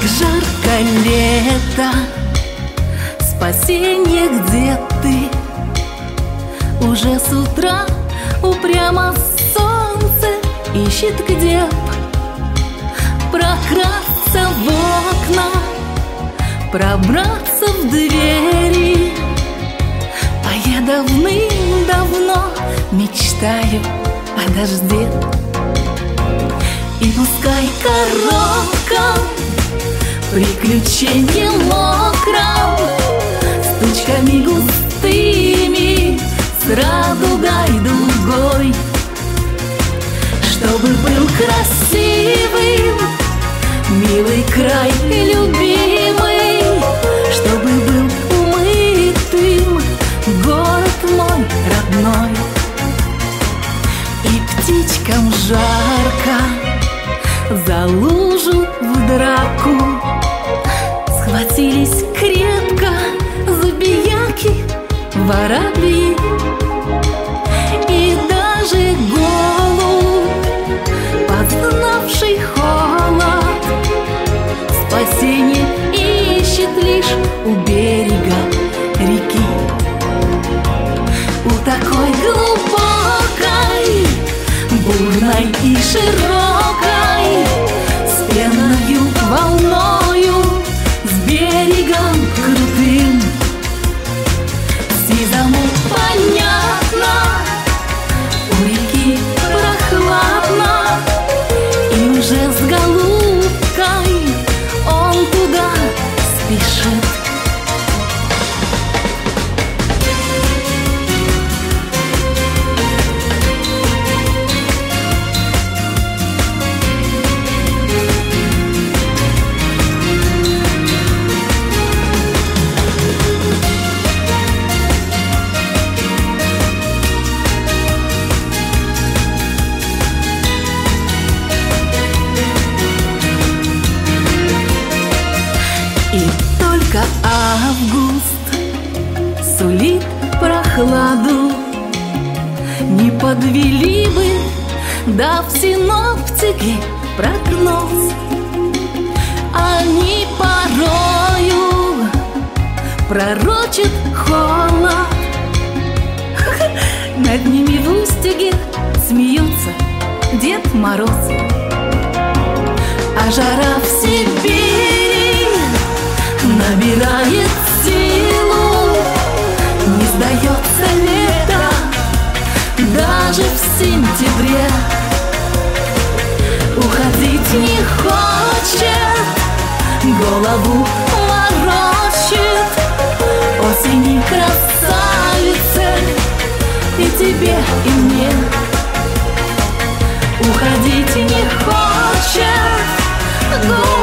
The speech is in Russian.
жарко лето, спасенье, где ты? Уже с утра упрямо солнце ищет, где б прокрасться в окна, пробраться в двери. А я давным-давно мечтаю о дожде. И пускай коробкам приключенье мокром, с тучками густыми, с радугой дугой, чтобы был красивым милый край любимый, чтобы был умытым город мой родной. И птичкам жарко за лужу в драку схватились крепко забияки, воробьи. И даже голубь, познавший холод, спасение ищет лишь у берега реки. У такой глубокой, бурной и широкой, с пеною волною, с берегом крутым, сизому понятно, у реки прохладно, и уже с голубкой он туда спешит. И только август сулит прохладу, не подвели бы, дав синоптики прогноз. Они порою пророчат холод, над ними в устюге смеются Дед Мороз. А жара в Сибири набирает силу, не сдается лето даже в сентябре. Уходить не хочет, голову морочит осени красавице, и тебе, и мне. Уходить не хочет,